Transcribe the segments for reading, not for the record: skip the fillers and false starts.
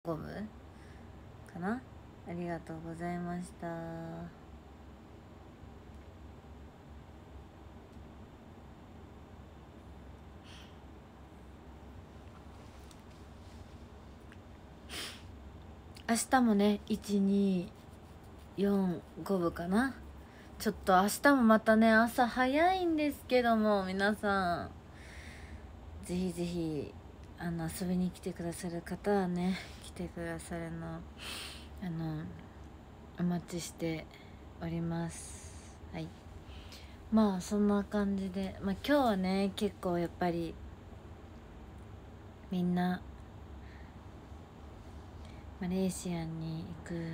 5部かな。ありがとうございました。明日もね124-5部かな。ちょっと明日もまたね朝早いんですけども、皆さんぜひぜひ遊びに来てくださる方はね来てくださるのお待ちしております。はい、まあそんな感じで、今日はね結構やっぱりみんなマレーシアに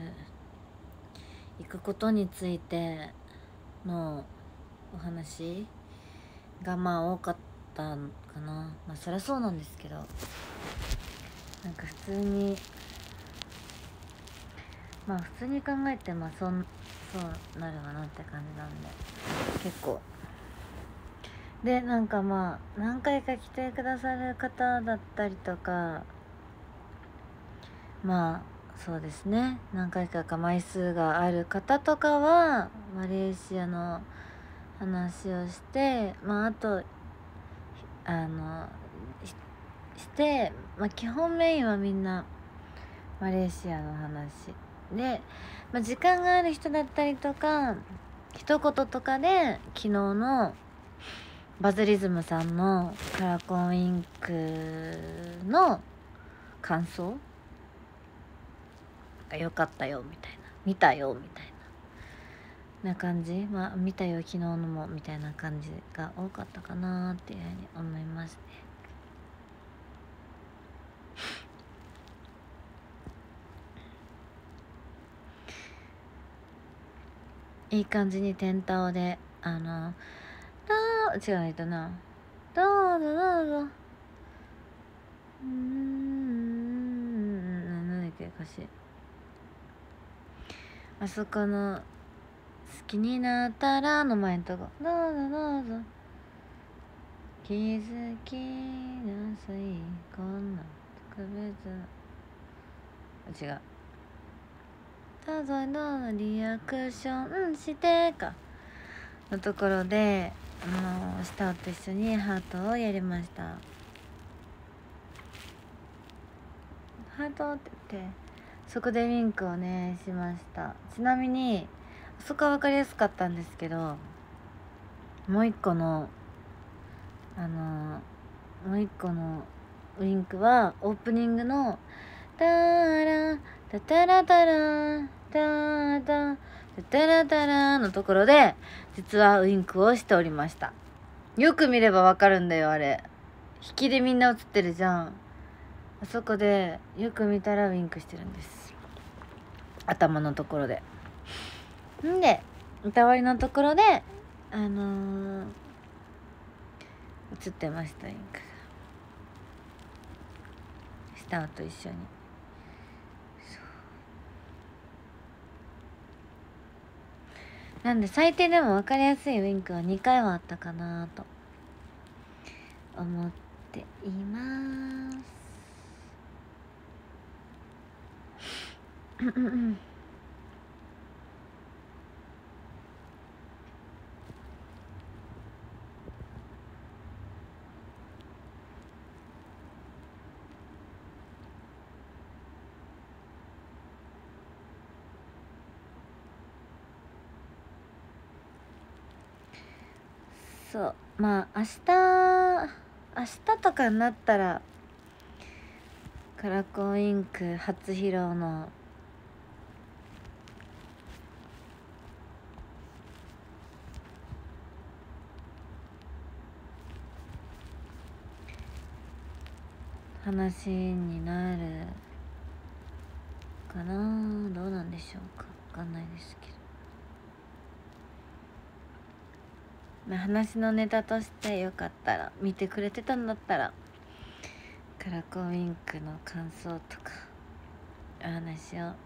行くことについてのお話が多かったかな。そりゃそうなんですけど、なんか普通に考えてそうなるわなって感じなんで、結構で何回か来てくださる方だったりとか、そうですね、何回か枚数がある方とかはマレーシアの話をして、あとして、基本メインはみんなマレーシアの話で、時間がある人だったりとか一言とかで昨日のバズリズムさんのカラコンウィンクの感想が良かったよみたいな、見たよみたいな感じ、見たよ昨日のもみたいな感じが多かったかなっていうふうに思いますね。いい感じに天倒で違うないとな、どうぞどうぞ、なんだっけ歌詞、あそこの好きになったらの前のとこ、どうぞどうぞ、気づきなさいこんな特別、違う、どうぞどうぞリアクションしてかのところでスターと一緒にハートをやりました。ハートって言ってそこでウィンクをねしました。ちなみにそこは分かりやすかったんですけど、もう一個のウィンクはオープニングのタラタタラタラタタタタラタラのところで実はウィンクをしておりました。よく見ればわかるんだよ、あれ引きでみんな映ってるじゃん。あそこでよく見たらウィンクしてるんです、頭のところで。んで歌割りのところで映ってました、ウィンクがスターと一緒に。なんで最低でも分かりやすいウィンクは2回はあったかなと思っています。そう、明日とかになったらカラコンウィンク初披露の話になるかな。どうなんでしょうか、分かんないですけど、話のネタとしてよかったら見てくれてたんだったらカラコンウィンクの感想とかお話を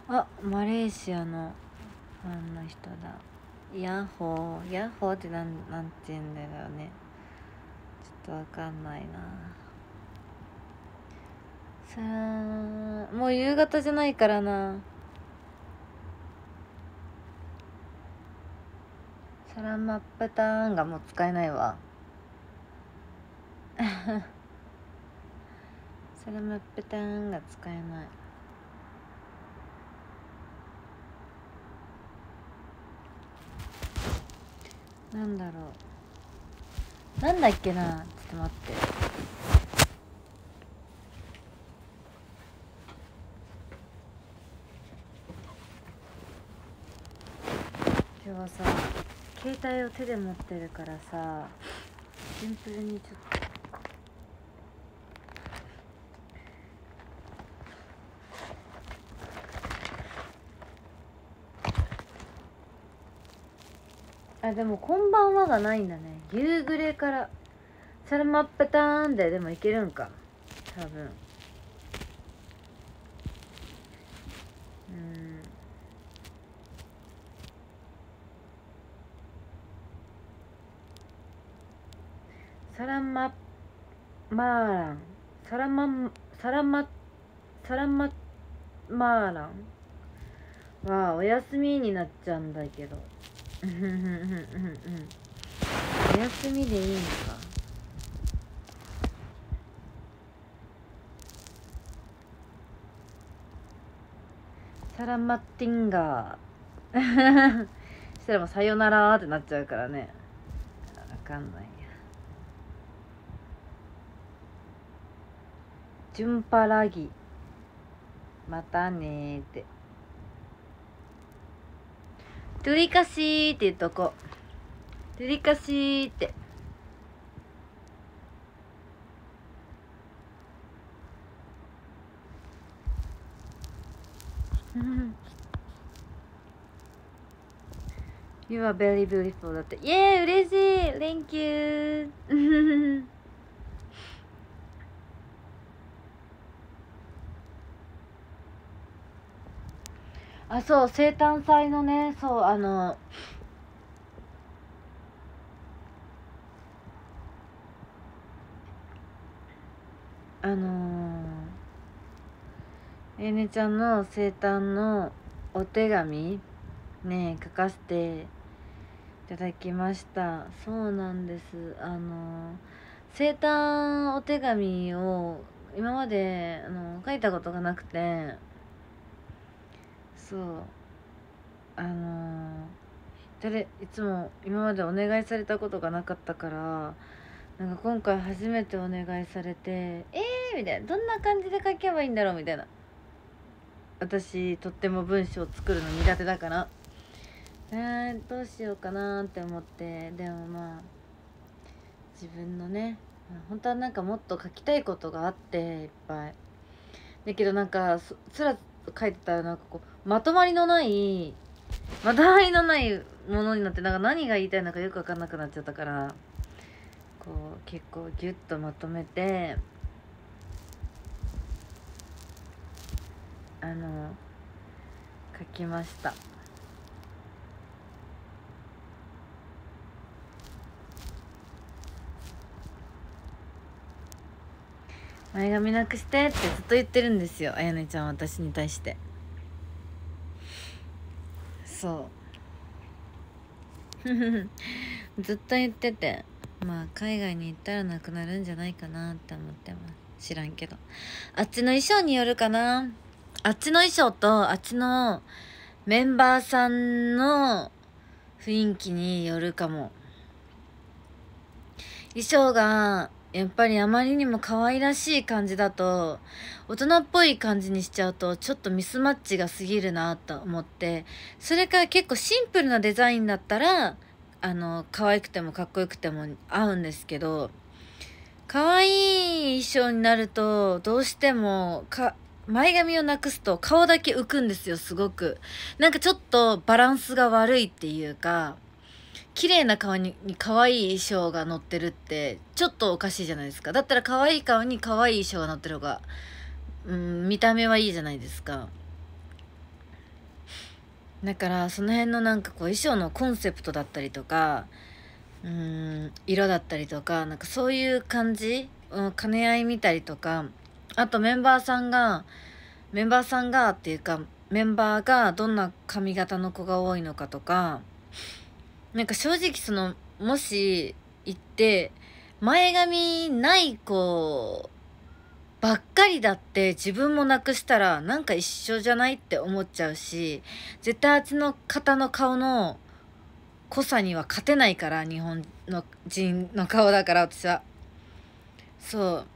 あ、マレーシアのファンの人だ。ヤッホー、ヤッホーってなんて言うんだよね。ちょっとわかんないな。さあ、もう夕方じゃないからな。サラマップターンがもう使えないわ。サラマップターンが使えない。なんだろう、なんだっけな。ちょっと待って。今日はさ、携帯を手で持ってるからさ、シンプルにちょっとでもこんばんはがないんだね。夕暮れからサラマップターンでもいけるんか多分。サラママーランサラママーランはお休みになっちゃうんだけどお休みでいいのか。サラマッティンガーしたらもうさよならってなっちゃうからね。わかんないや。ジュンパラギまたねーって。トゥリカシーって言っとこ。トゥリカシーってYou are very beautiful だって。イエーイ、嬉しい Thank you あ、そう生誕祭のね、そうえねちゃんの生誕のお手紙ね書かせていただきました。そうなんです。生誕お手紙を今まで書いたことがなくて、そういつも今までお願いされたことがなかったから、なんか今回初めてお願いされて、みたいな、どんな感じで書けばいいんだろうみたいな。私とっても文章を作るの苦手だから、どうしようかなって思って。でもまあ自分のね、本当はなんかもっと書きたいことがあっていっぱいだけど、なんかつら書いてたらなんかこうまとまりのないものになって、なんか何が言いたいのかよく分かんなくなっちゃったから、こう結構ギュッとまとめて書きました。前髪なくしてってずっと言ってるんですよ、あやねちゃん、私に対して。そうずっと言ってて、まあ海外に行ったらなくなるんじゃないかなって思ってます。知らんけど、あっちの衣装によるかな。あっちの衣装とあっちのメンバーさんの雰囲気によるかも。衣装がやっぱりあまりにも可愛らしい感じだと、大人っぽい感じにしちゃうとちょっとミスマッチが過ぎるなと思って、それから結構シンプルなデザインだったら可愛くてもかっこよくても合うんですけど、可愛い衣装になるとどうしても前髪をなくすと顔だけ浮くんですよ。すごくなんかちょっとバランスが悪いっていうか、綺麗な顔に可愛い衣装が乗ってるってちょっとおかしいじゃないですか。だったら可愛い顔に可愛い衣装が乗ってる方が見た目はいいじゃないですか。 だからその辺のなんかこう衣装のコンセプトだったりとか、色だったりとか、なんかそういう感じ、兼ね合い見たりとか、あとメンバーさんがっていうか、メンバーがどんな髪型の子が多いのかとか、なんか正直もし行って、前髪ない子ばっかりだって自分もなくしたらなんか一緒じゃないって思っちゃうし、絶対あっちの方の顔の濃さには勝てないから、日本の人の顔だから私は。そう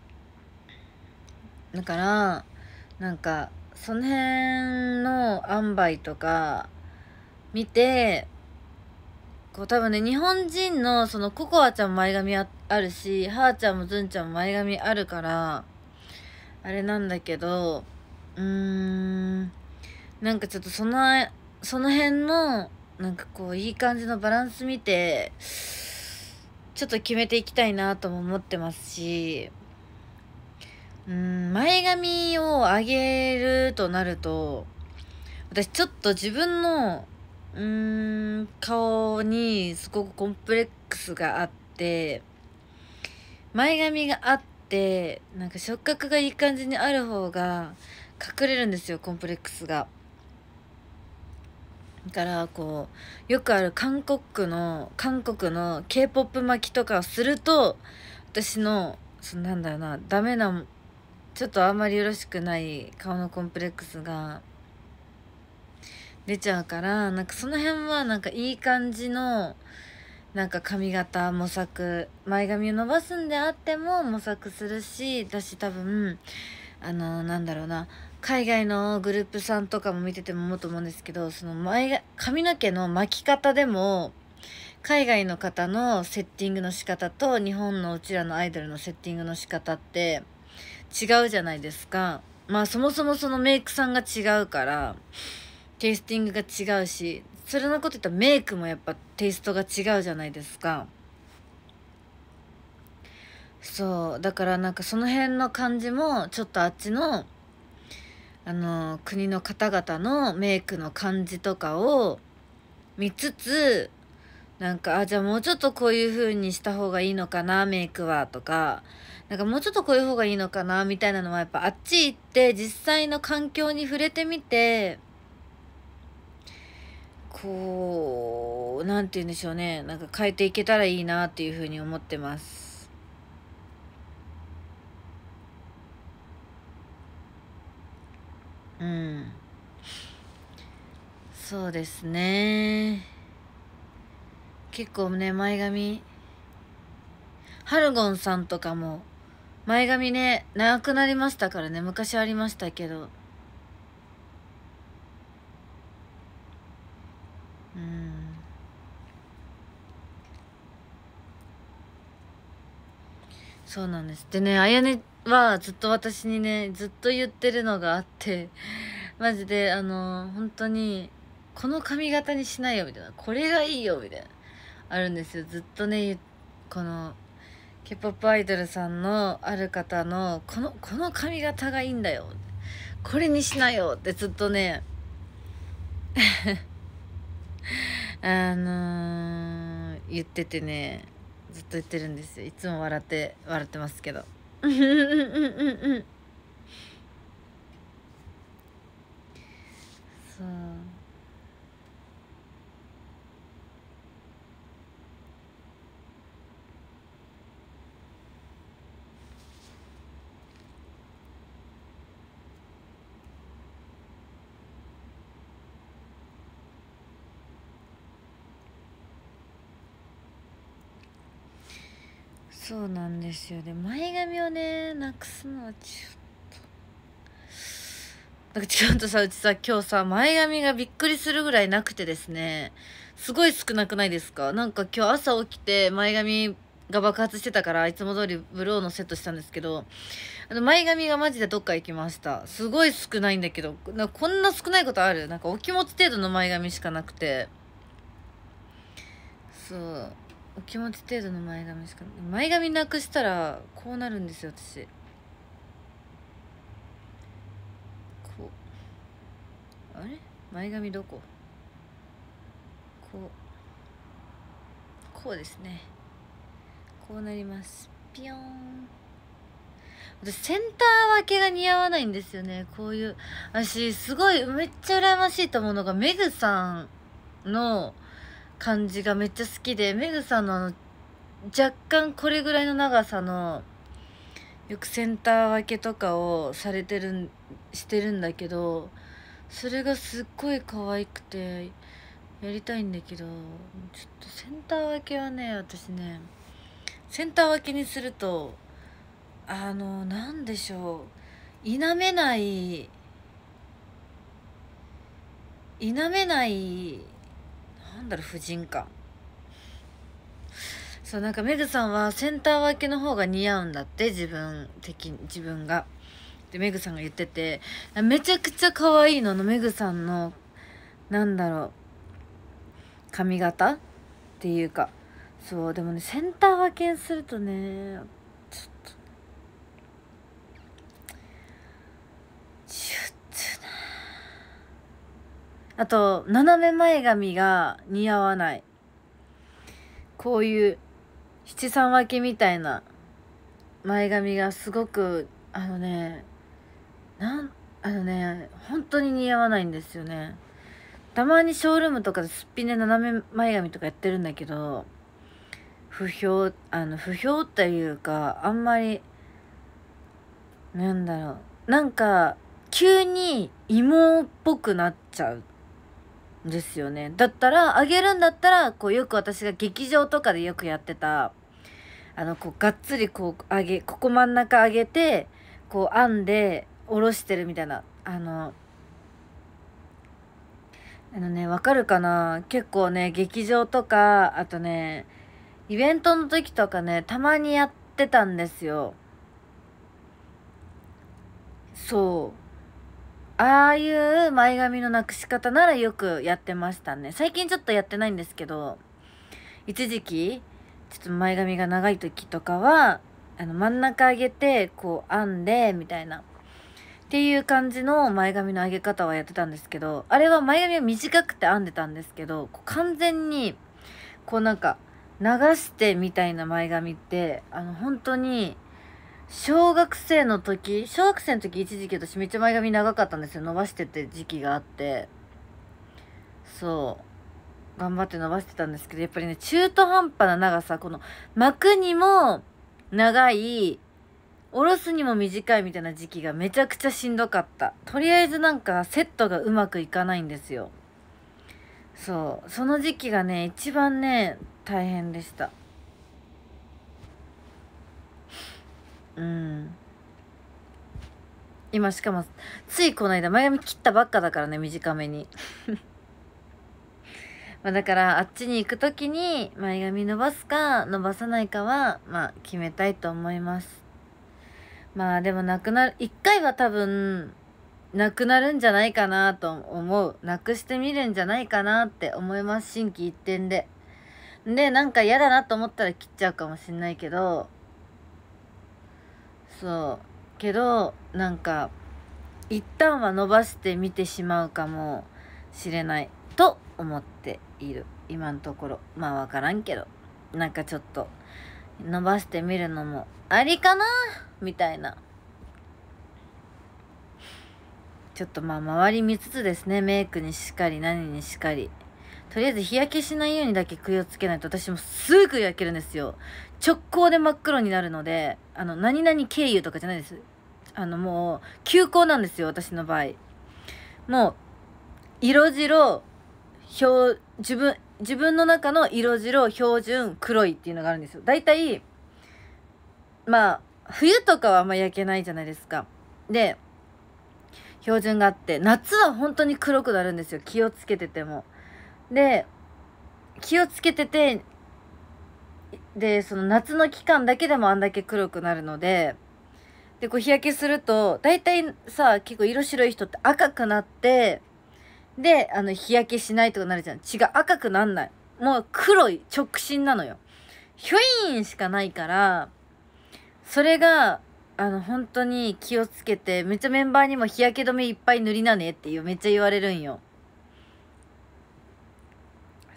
だから、なんかその辺の塩梅とか見て、こう多分ね、日本人のそのココアちゃんも前髪あるし、はーちゃんもずんちゃんも前髪あるから、あれなんだけど、なんかちょっとその辺の、なんかこう、いい感じのバランス見て、ちょっと決めていきたいなとも思ってますし、前髪を上げるとなると、私ちょっと自分の、顔にすごくコンプレックスがあって、前髪があって、なんか触覚がいい感じにある方が隠れるんですよ、コンプレックスが。だからこうよくある韓国の K-POP 巻きとかをすると、私のなんだろうな、ダメな、ちょっとあんまりよろしくない顔のコンプレックスが出ちゃうから、なんかその辺はなんかいい感じのなんか髪型模索、前髪を伸ばすんであっても模索するし、私多分なんだろうな、海外のグループさんとかも見てても思うと思うんですけど、髪の毛の巻き方でも海外の方のセッティングの仕方と日本のうちらのアイドルのセッティングの仕方って違うじゃないですか。まあそもそもそのメイクさんが違うからテイスティングが違うし、それのこと言ったらメイクもやっぱテイストが違うじゃないですか。そうだからなんかその辺の感じもちょっとあっちの国の方々のメイクの感じとかを見つつ、なんかじゃあもうちょっとこういう風にした方がいいのかなメイクはとか、なんかもうちょっとこういう方がいいのかなみたいなのはやっぱあっち行って実際の環境に触れてみて、こうなんて言うんでしょうね、なんか変えていけたらいいなっていう風に思ってます。そうですね。結構ね、前髪ハルゴンさんとかも前髪ね長くなりましたからね。昔ありましたけど、そうなんです。でね、あやねはずっと私にねずっと言ってるのがあって、マジで本当にこの髪型にしないよみたいな、これがいいよみたいなあるんですよ。ずっとね、この K-POP アイドルさんのある方のこの髪型がいいんだよ、これにしなよってずっとね言っててね、ずっと言ってるんですよ。いつも笑ってますけどそう、そうなんですよ。で前髪をねなくすのはなんか違うとさ、うちさ今日さ前髪がびっくりするぐらいなくてですね、すごい少なくないですか？なんか今日朝起きて前髪が爆発してたから、いつも通りブローのセットしたんですけど、前髪がマジでどっか行きました。すごい少ないんだけど、こんな少ないことある？なんかお気持ち程度の前髪しかなくて、そうお気持ち程度の前髪しか、前髪なくしたらこうなるんですよ私。こう、あれ前髪どこ？こうですね。こうなります。ピヨーン。私センター分けが似合わないんですよね。こういう私すごいめっちゃ羨ましいと思うのがメグさんの感じがめっちゃ好きで、メグさんの若干これぐらいの長さのよくセンター分けとかをしてるんだけど、それがすっごい可愛くてやりたいんだけど、ちょっとセンター分けはね、私ねセンター分けにするとなんでしょう、否めないなんだろう、婦人感。そう、なんかメグさんはセンター分けの方が似合うんだって、自分が。で、メグさんが言ってて、めちゃくちゃ可愛いの、メグさんの、なんだろう、髪型っていうか。そう、でもね、センター分けにするとね、あと、斜め前髪が似合わない。こういう七三分けみたいな前髪がすごく本当に似合わないんですよね。たまにショールームとかですっぴんで斜め前髪とかやってるんだけど、不評っていうか、あんまりなんだろう、なんか急に芋っぽくなっちゃうんですよね。だったら、あげるんだったら、こうよく私が劇場とかでよくやってた、こうがっつりこうここ真ん中上げて、こう編んで下ろしてるみたいな、わかるかな？結構ね、劇場とか、あとね、イベントの時とかね、たまにやってたんですよ。そう。ああいう前髪のなくし方ならよくやってましたね。最近ちょっとやってないんですけど、一時期、ちょっと前髪が長い時とかは、真ん中上げて、こう編んで、みたいな。っていう感じの前髪の上げ方はやってたんですけど、あれは前髪が短くて編んでたんですけど、こう完全に、こうなんか、流してみたいな前髪って、本当に、小学生の時一時期私めっちゃ前髪長かったんですよ。伸ばしてて時期があって。そう。頑張って伸ばしてたんですけど、やっぱりね、中途半端な長さ、この巻くにも長い、下ろすにも短いみたいな時期がめちゃくちゃしんどかった。とりあえずなんかセットがうまくいかないんですよ。そう。その時期がね、一番ね、大変でした。うん。今しかも、ついこの間前髪切ったばっかだからね、短めに。まあだから、あっちに行くときに前髪伸ばすか伸ばさないかは、まあ決めたいと思います。まあでも一回は多分、なくなるんじゃないかなと思う。なくしてみるんじゃないかなって思います。心機一転で。で、なんか嫌だなと思ったら切っちゃうかもしんないけど、そう。けど、なんか、一旦は伸ばしてみてしまうかもしれないと思っている。今のところ。まあわからんけど。なんかちょっと、伸ばしてみるのもありかなみたいな。ちょっとまあ周り見つつですね。メイクにしっかり何にしっかり。とりあえず日焼けしないようにだけ気をつけないと、私もすぐ焼けるんですよ。直行で真っ黒になるので、何々経由とかじゃないです。もう、急行なんですよ、私の場合。もう、色白、自分の中の色白、標準、黒いっていうのがあるんですよ。だいたい、まあ、冬とかはあんま焼けないじゃないですか。で、標準があって、夏は本当に黒くなるんですよ。気をつけてても。で、気をつけてて、で、その夏の期間だけでもあんだけ黒くなるので、で、こう日焼けすると、大体さ、結構色白い人って赤くなって、で、日焼けしないとかなるじゃん。違う、赤くなんない。もう黒い、直進なのよ。ヒョイーンしかないから、それが、本当に気をつけて、めっちゃメンバーにも日焼け止めいっぱい塗りなねっていう、めっちゃ言われるんよ。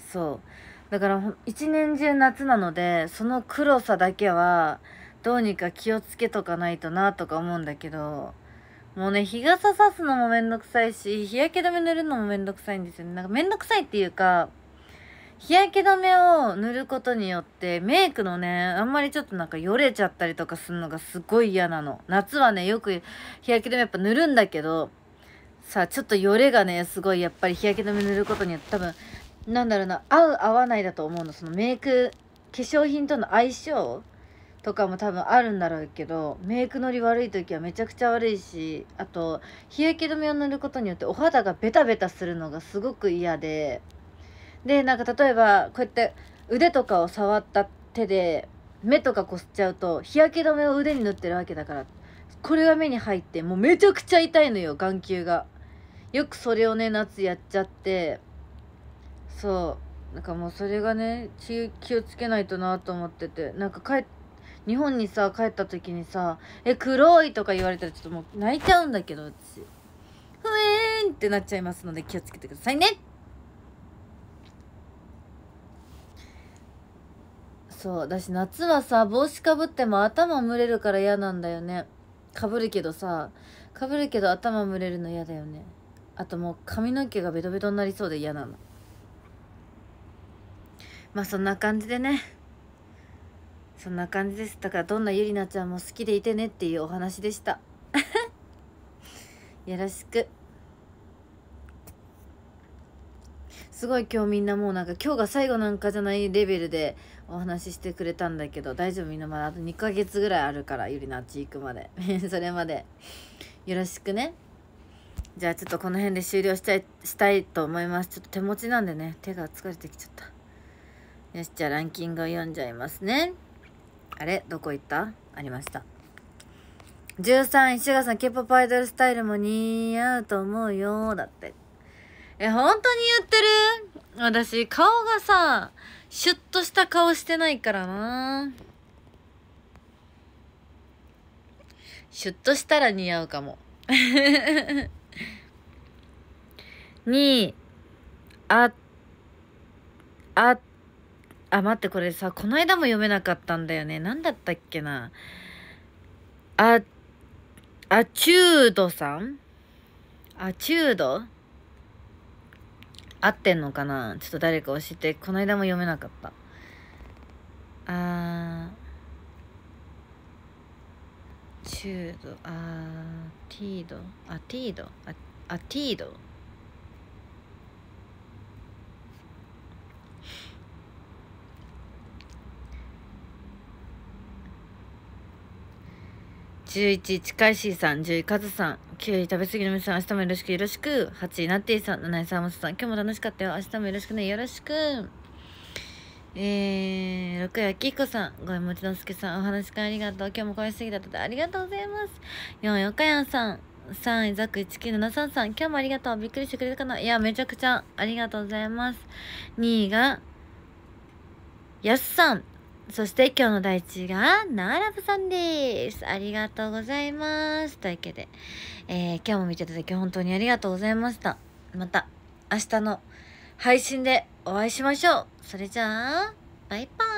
そうだから一年中夏なので、その黒さだけはどうにか気をつけとかないとなとか思うんだけど、もうね、日傘さすのもめんどくさいし、日焼け止め塗るのもめんどくさいんですよね。なんかめんどくさいっていうか、日焼け止めを塗ることによってメイクのね、あんまりちょっとなんかよれちゃったりとかするのがすごい嫌なの。夏はね、よく日焼け止めやっぱ塗るんだけどさ、ちょっとよれがね、すごいやっぱり日焼け止め塗ることによって多分、なんだろうな、合う合わないだと思うの。そのメイク、化粧品との相性とかも多分あるんだろうけど、メイクのり悪い時はめちゃくちゃ悪いし、あと日焼け止めを塗ることによってお肌がベタベタするのがすごく嫌で、なんか例えばこうやって腕とかを触った手で目とかこすっちゃうと、日焼け止めを腕に塗ってるわけだから、これが目に入ってもうめちゃくちゃ痛いのよ、眼球が。よくそれをね、夏やっちゃって、そうなんかもうそれがね、気をつけないとなと思ってて、なんか日本にさ帰った時にさ「黒い」とか言われたらちょっともう泣いちゃうんだけど、私ふえーんってなっちゃいますので気をつけてくださいね。そうだし、夏はさ帽子かぶっても頭蒸れるから嫌なんだよね。かぶるけど頭蒸れるの嫌だよね。あともう髪の毛がベトベトになりそうで嫌なの。まあそんな感じでね、そんな感じです。だからどんなゆりなちゃんも好きでいてねっていうお話でしたよろしく。すごい今日みんなもうなんか今日が最後なんかじゃないレベルでお話ししてくれたんだけど、大丈夫？みんなまだあと2ヶ月ぐらいあるから、ゆりなっち行くまでそれまでよろしくね。じゃあちょっとこの辺で終了したいと思います。ちょっと手持ちなんでね、手が疲れてきちゃった。よし、じゃあランキングを読んじゃいますね。あれどこ行った？ありました。13位、シュガさん、K-POP アイドルスタイルも似合うと思うよだって。本当に言ってる？私顔がさシュッとした顔してないからな。シュッとしたら似合うかも2位、待って、これさこの間も読めなかったんだよね。なんだったっけな。アチュードさん、アチュード合ってんのかな。ちょっと誰か教えて。この間も読めなかった。チュード、ティード、ティード、ティード。11、近いしーさん。10位、カズさん。9位、食べ過ぎの皆さん。明日もよろしくよろしく。8位、ナッティさん。7位、サーモスさん。今日も楽しかったよ。明日もよろしくね。よろしく。6位、あきひこさん。5位、もちのすけさん。お話会ありがとう。今日も声すぎだったでありがとうございます。4位、おかやんさん。3位、ザク1973さん。今日もありがとう。びっくりしてくれたかな。いや、めちゃくちゃありがとうございます。2位が、やすさん。そして今日の第一位がナーラブさんです。ありがとうございます。というわけで、今日も見ていただき本当にありがとうございました。また明日の配信でお会いしましょう。それじゃあバイバーイ。